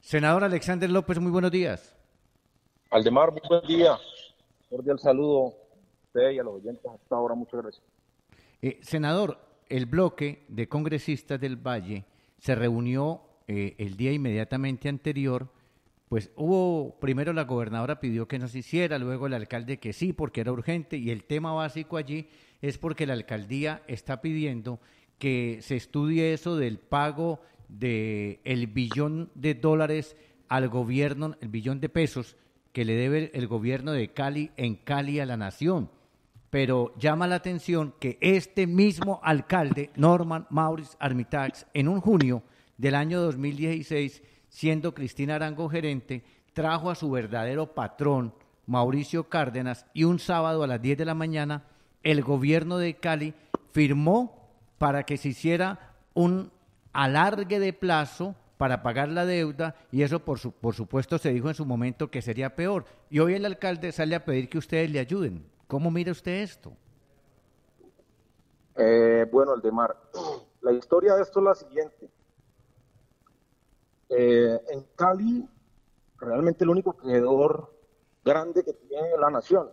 Senador Alexander López, muy buenos días. Aldemar, muy buen día. Cordial saludo a usted y a los oyentes hasta ahora. Muchas gracias. Senador, el bloque de congresistas del Valle se reunió el día inmediatamente anterior. Pues hubo, primero la gobernadora pidió que no se hiciera, luego el alcalde que sí, porque era urgente, y el tema básico allí es porque la alcaldía está pidiendo que se estudie eso del pago de el billón de dólares al gobierno, el billón de pesos que le debe el gobierno de Cali en Cali a la nación. Pero llama la atención que este mismo alcalde, Norman Maurice Armitax, en un junio del año 2016, siendo Cristina Arango gerente, trajo a su verdadero patrón, Mauricio Cárdenas, y un sábado a las 10 de la mañana, el gobierno de Cali firmó para que se hiciera un alargue de plazo para pagar la deuda y eso por supuesto se dijo en su momento que sería peor. Y hoy el alcalde sale a pedir que ustedes le ayuden. ¿Cómo mira usted esto? Bueno, Aldemar, la historia de esto es la siguiente. En Cali, realmente el único creador grande que tiene la nación,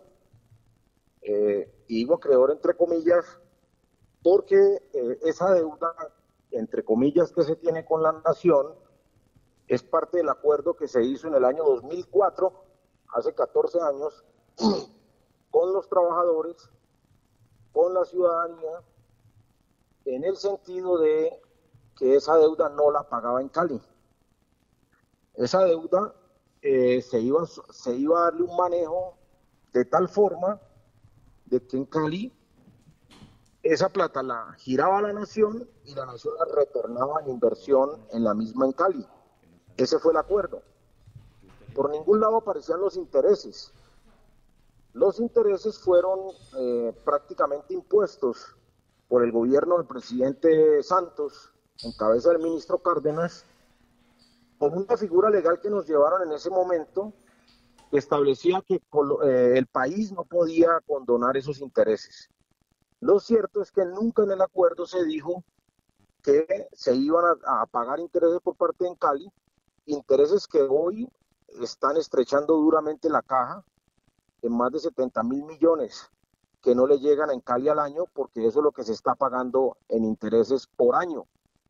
y digo creador entre comillas, porque esa deuda, entre comillas, que se tiene con la nación, es parte del acuerdo que se hizo en el año 2004, hace 14 años, con los trabajadores, con la ciudadanía, en el sentido de que esa deuda no la pagaba en Cali. Esa deuda se iba a darle un manejo de tal forma de que en Cali esa plata la giraba la nación y la nación la retornaba en inversión en la misma en Cali. Ese fue el acuerdo. Por ningún lado aparecían los intereses. Los intereses fueron prácticamente impuestos por el gobierno del presidente Santos, en cabeza del ministro Cárdenas, con una figura legal que nos llevaron en ese momento, que establecía que el país no podía condonar esos intereses. Lo cierto es que nunca en el acuerdo se dijo que se iban a pagar intereses por parte de Cali, intereses que hoy están estrechando duramente la caja en más de 70.000 millones que no le llegan en Cali al año, porque eso es lo que se está pagando en intereses por año.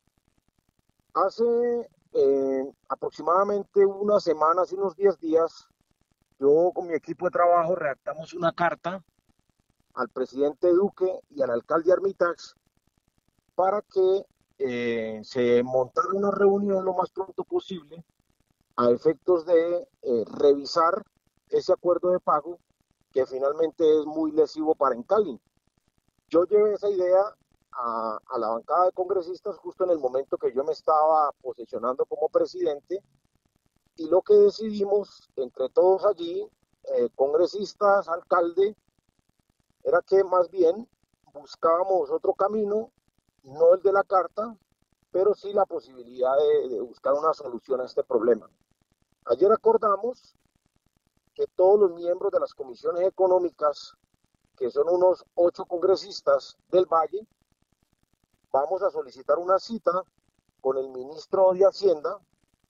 Hace aproximadamente una semana, hace unos 10 días, yo con mi equipo de trabajo redactamos una carta al presidente Duque y al alcalde Armitax para que se montara una reunión lo más pronto posible a efectos de revisar ese acuerdo de pago que finalmente es muy lesivo para Encali. Yo llevé esa idea a la bancada de congresistas justo en el momento que yo me estaba posesionando como presidente y lo que decidimos entre todos allí, congresistas, alcalde, era que más bien buscábamos otro camino, no el de la carta, pero sí la posibilidad de buscar una solución a este problema. Ayer acordamos que todos los miembros de las comisiones económicas, que son unos 8 congresistas del Valle, vamos a solicitar una cita con el ministro de Hacienda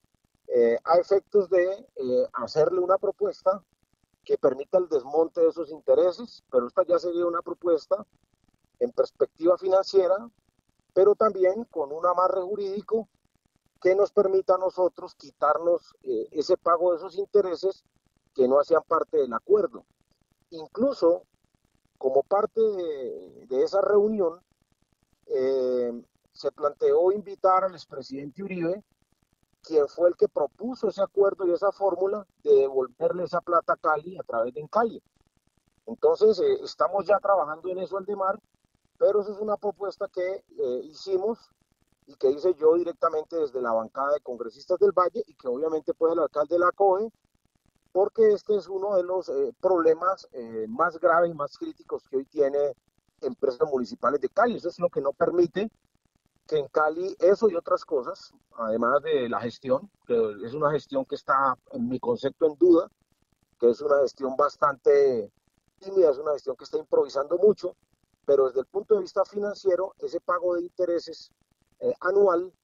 a efectos de hacerle una propuesta que permita el desmonte de esos intereses, pero esta ya sería una propuesta en perspectiva financiera, pero también con un amarre jurídico que nos permita a nosotros quitarnos ese pago de esos intereses que no hacían parte del acuerdo. Incluso, como parte de esa reunión, eh, se planteó invitar al expresidente Uribe, quien fue el que propuso ese acuerdo y esa fórmula de devolverle esa plata a Cali a través de Encali. Entonces, estamos ya trabajando en eso, Aldemar, pero eso es una propuesta que hicimos y que hice yo directamente desde la bancada de congresistas del Valle y que obviamente pues el alcalde la acoge porque este es uno de los problemas más graves y más críticos que hoy tiene empresas municipales de Cali. Eso es lo que no permite que en Cali eso y otras cosas, además de la gestión, que es una gestión que está en mi concepto en duda, que es una gestión bastante tímida, es una gestión que está improvisando mucho, pero desde el punto de vista financiero, ese pago de intereses anual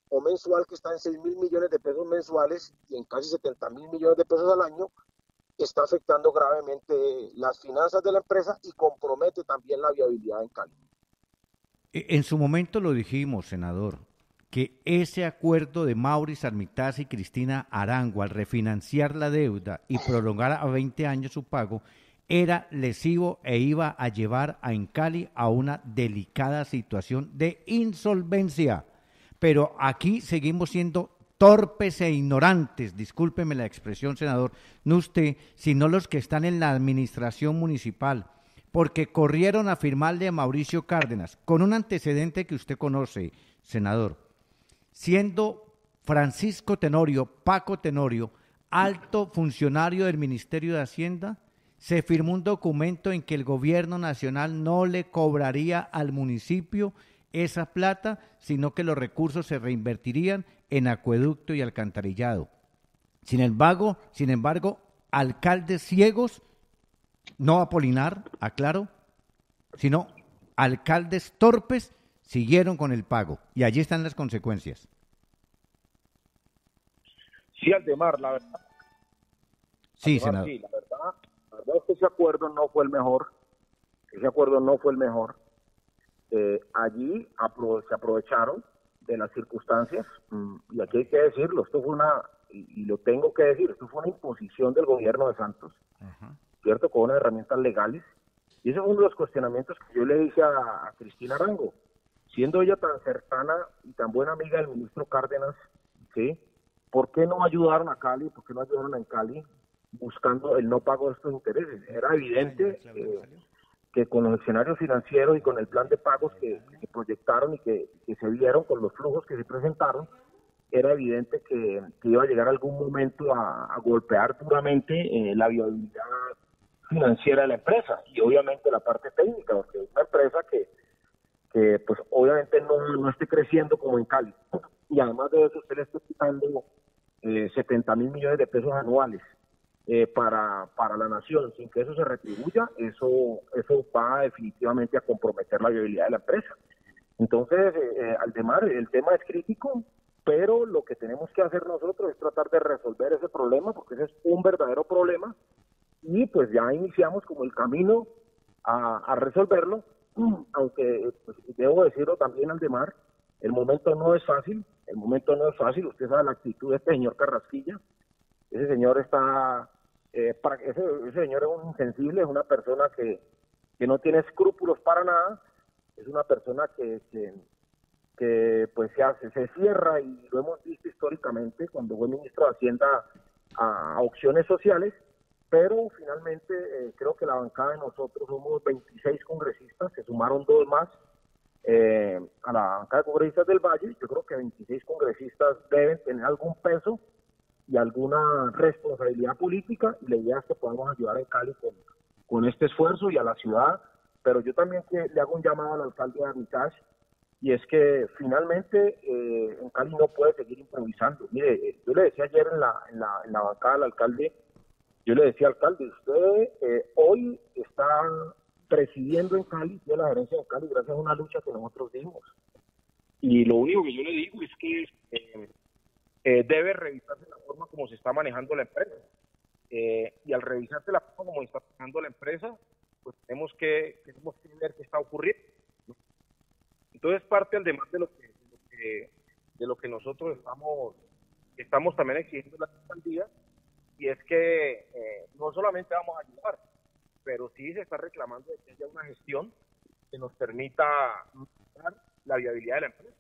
o mensual que está en 6.000 millones de pesos mensuales y en casi 70.000 millones de pesos al año, está afectando gravemente las finanzas de la empresa y compromete también la viabilidad en Cali. En su momento lo dijimos, senador, que ese acuerdo de Maurice Armitaz y Cristina Arango al refinanciar la deuda y prolongar a 20 años su pago era lesivo e iba a llevar a Encali a una delicada situación de insolvencia. Pero aquí seguimos siendo torpes e ignorantes, discúlpeme la expresión, senador, no usted, sino los que están en la administración municipal, porque corrieron a firmarle a Mauricio Cárdenas, con un antecedente que usted conoce, senador, siendo Francisco Tenorio, Paco Tenorio, alto funcionario del Ministerio de Hacienda, se firmó un documento en que el gobierno nacional no le cobraría al municipio esa plata, sino que los recursos se reinvertirían en acueducto y alcantarillado. Sin embargo, alcaldes ciegos, no Apolinar, aclaro, sino alcaldes torpes, siguieron con el pago. Y allí están las consecuencias. Sí, Aldemar, la verdad. Sí, Aldemar, senador. sí, la verdad es que ese acuerdo no fue el mejor. Ese acuerdo no fue el mejor. Allí se aprovecharon de las circunstancias, y aquí hay que decirlo, esto fue y lo tengo que decir, esto fue una imposición del gobierno de Santos, ¿cierto? Con unas herramientas legales, y ese fue uno de los cuestionamientos que yo le hice a Cristina Arango, siendo ella tan cercana y tan buena amiga del ministro Cárdenas, ¿sí? ¿Por qué no ayudaron a Cali? ¿Por qué no ayudaron en Cali buscando el no pago de estos intereses? Era evidente que con los escenarios financieros y con el plan de pagos que se proyectaron y que se vieron, con los flujos que se presentaron, era evidente que iba a llegar algún momento a golpear duramente la viabilidad financiera de la empresa y obviamente la parte técnica, porque es una empresa que pues obviamente no esté creciendo como en Cali. Y además de eso, usted le está quitando 70.000 millones de pesos anuales para la nación, sin que eso se retribuya, eso va definitivamente a comprometer la viabilidad de la empresa. Entonces, Aldemar, el tema es crítico, pero lo que tenemos que hacer nosotros es tratar de resolver ese problema, porque ese es un verdadero problema, y pues ya iniciamos como el camino a resolverlo, aunque pues, debo decirlo también, Aldemar, el momento no es fácil, usted sabe la actitud de este señor Carrasquilla, ese señor ese señor es un insensible, es una persona que no tiene escrúpulos para nada, es una persona que pues se cierra, y lo hemos visto históricamente cuando fue ministro de Hacienda a opciones sociales, pero finalmente creo que la bancada de nosotros somos 26 congresistas, se sumaron 2 más a la bancada de congresistas del Valle. Yo creo que 26 congresistas deben tener algún peso y alguna responsabilidad política, y la idea es que podamos ayudar en Cali con este esfuerzo y a la ciudad, pero yo también le hago un llamado al alcalde de Armitage, y es que finalmente en Cali no puede seguir improvisando. Mire, yo le decía ayer en la bancada al alcalde, yo le decía, alcalde, usted hoy está presidiendo en Cali, tiene la gerencia de Cali gracias a una lucha que nosotros dimos. Y lo único que yo le digo es que debe revisarse la forma como se está manejando la empresa. Y al revisarse la forma como se está manejando la empresa, pues tenemos que ver qué está ocurriendo. Entonces parte además de lo que nosotros estamos también exigiendo la alcaldía, y es que no solamente vamos a ayudar, pero sí se está reclamando de que haya una gestión que nos permita mejorar la viabilidad de la empresa.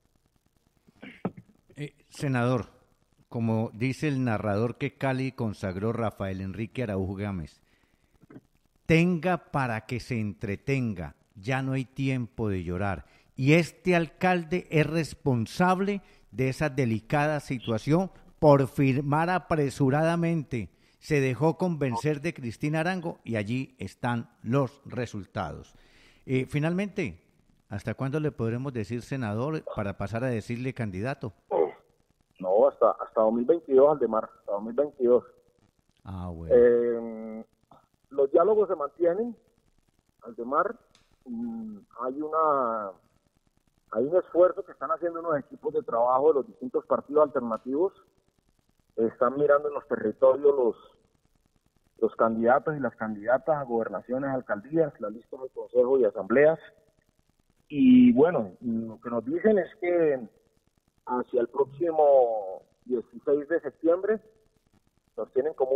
Senador, como dice el narrador que Cali consagró, Rafael Enrique Araújo Gámez, tenga para que se entretenga, ya no hay tiempo de llorar. Y este alcalde es responsable de esa delicada situación por firmar apresuradamente. Se dejó convencer de Cristina Arango y allí están los resultados. Finalmente, ¿hasta cuándo le podremos decir senador para pasar a decirle candidato? No, hasta 2022, Aldemar, hasta 2022. Ah, bueno. Los diálogos se mantienen, Aldemar. Hay un esfuerzo que están haciendo unos equipos de trabajo de los distintos partidos alternativos. Están mirando en los territorios los candidatos y las candidatas a gobernaciones, alcaldías, las listas de consejos y asambleas. Y bueno, lo que nos dicen es que hacia el próximo 16 de septiembre nos tienen como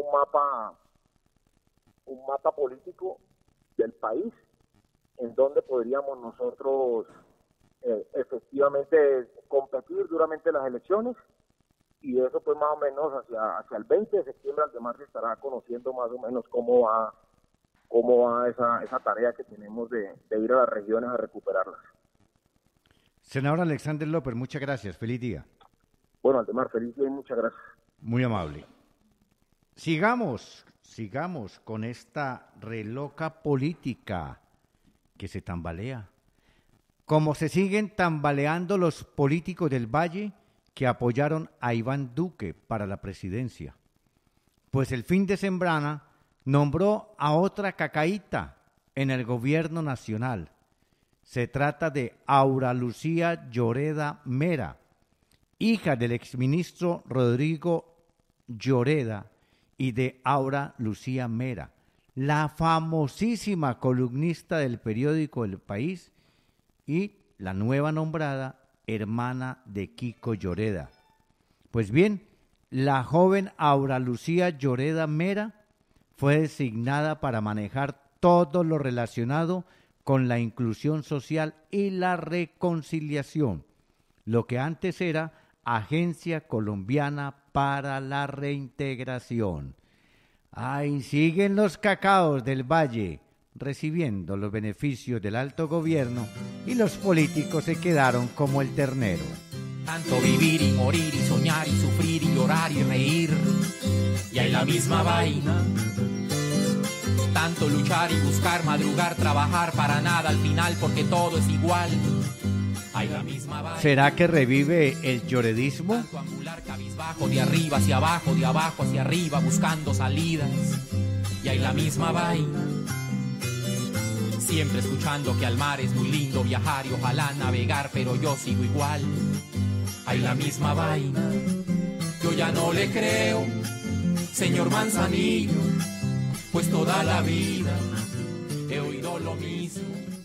un mapa político del país en donde podríamos nosotros efectivamente competir duramente las elecciones, y eso pues más o menos hacia el 20 de septiembre Aldemar se estará conociendo más o menos cómo va esa tarea que tenemos de ir a las regiones a recuperarlas. Senador Alexander López, muchas gracias. Feliz día. Bueno, Aldemar, feliz día y muchas gracias. Muy amable. Sigamos con esta reloca política que se tambalea. Como se siguen tambaleando los políticos del Valle que apoyaron a Iván Duque para la presidencia. Pues el fin de semana nombró a otra cacaíta en el gobierno nacional. Se trata de Aura Lucía Lloreda Mera, hija del exministro Rodrigo Lloreda y de Aura Lucía Mera, la famosísima columnista del periódico El País y la nueva nombrada hermana de Kiko Lloreda. Pues bien, la joven Aura Lucía Lloreda Mera fue designada para manejar todo lo relacionado con la inclusión social y la reconciliación, lo que antes era Agencia Colombiana para la Reintegración. Ay, siguen los cacaos del Valle recibiendo los beneficios del alto gobierno y los políticos se quedaron como el ternero. Tanto vivir y morir y soñar y sufrir y llorar y reír, y hay la misma vaina. Tanto luchar y buscar, madrugar, trabajar para nada al final porque todo es igual. Hay la misma vaina. ¿Será que revive el lloredismo? Tanto ambular cabizbajo, de arriba hacia abajo, de abajo hacia arriba, buscando salidas. Y hay la misma vaina. Siempre escuchando que al mar es muy lindo viajar y ojalá navegar, pero yo sigo igual. Hay la misma vaina. Yo ya no le creo, señor Manzanillo, pues toda la vida he oído lo mismo.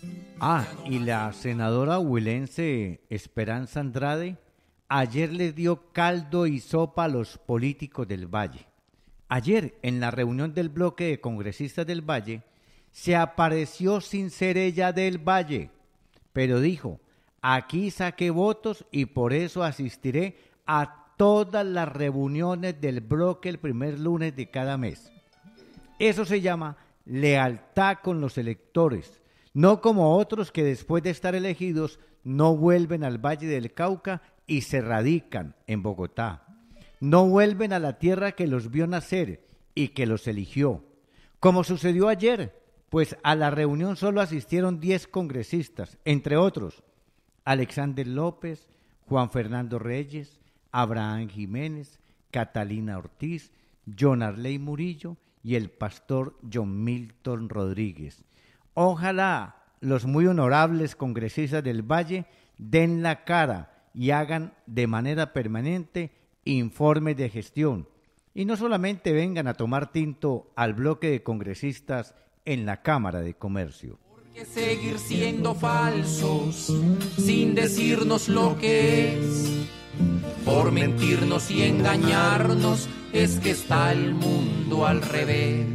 Y la senadora huilense Esperanza Andrade ayer les dio caldo y sopa a los políticos del Valle. Ayer, en la reunión del bloque de congresistas del Valle, se apareció sin ser ella del Valle, pero dijo: aquí saqué votos y por eso asistiré a todas las reuniones del bloque el primer lunes de cada mes. Eso se llama lealtad con los electores, no como otros que después de estar elegidos no vuelven al Valle del Cauca y se radican en Bogotá. No vuelven a la tierra que los vio nacer y que los eligió. Como sucedió ayer, pues a la reunión solo asistieron 10 congresistas, entre otros Alexander López, Juan Fernando Reyes, Abraham Jiménez, Catalina Ortiz, John Arley Murillo y el pastor John Milton Rodríguez. Ojalá los muy honorables congresistas del Valle den la cara y hagan de manera permanente informes de gestión y no solamente vengan a tomar tinto al bloque de congresistas en la Cámara de Comercio. Porque seguir siendo falsos sin decirnos lo que es, por mentirnos y engañarnos es que está el mundo al revés.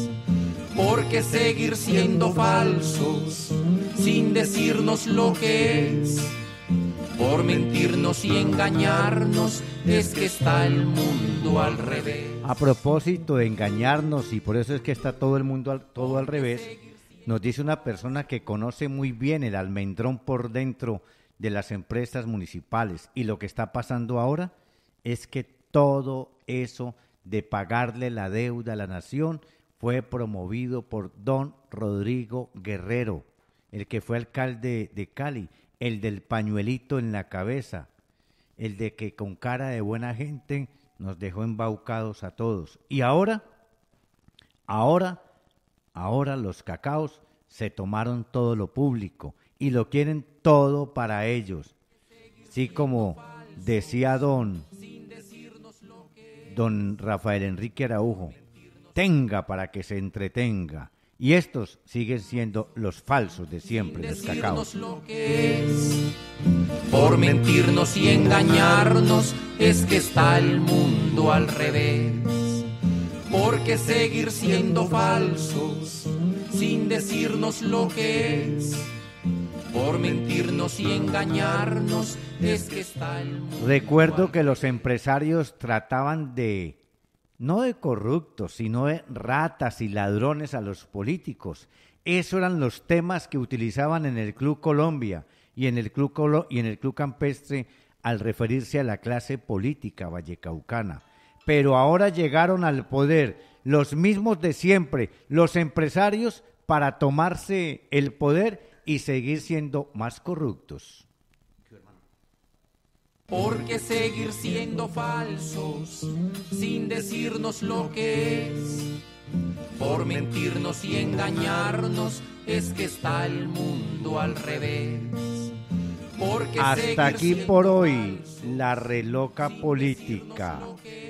Porque seguir siendo falsos sin decirnos lo que es, por mentirnos y engañarnos es que está el mundo al revés. A propósito de engañarnos, y por eso es que está todo el mundo todo al revés, nos dice una persona que conoce muy bien el almendrón por dentro de las empresas municipales, y lo que está pasando ahora es que todo eso de pagarle la deuda a la nación fue promovido por don Rodrigo Guerrero, el que fue alcalde de Cali, el del pañuelito en la cabeza, el de que con cara de buena gente nos dejó embaucados a todos. Y ahora los cacaos se tomaron todo lo público y lo quieren todo para ellos. Sí, como decía don Rafael Enrique Araujo, tenga para que se entretenga. Y estos siguen siendo los falsos de siempre, los cacaos. Lo que es. Por mentirnos y engañarnos es que está el mundo al revés. Porque seguir siendo falsos sin decirnos lo que es. Por mentirnos y engañarnos es que está el mundo. Recuerdo que los empresarios trataban de, no de corruptos, sino de ratas y ladrones a los políticos. Esos eran los temas que utilizaban en el Club Colombia y en el Club Campestre al referirse a la clase política vallecaucana. Pero ahora llegaron al poder los mismos de siempre, los empresarios, para tomarse el poder y seguir siendo más corruptos. Porque seguir siendo falsos sin decirnos lo que es. Por mentirnos y engañarnos es que está el mundo al revés. Porque hasta aquí por hoy, la reloca política.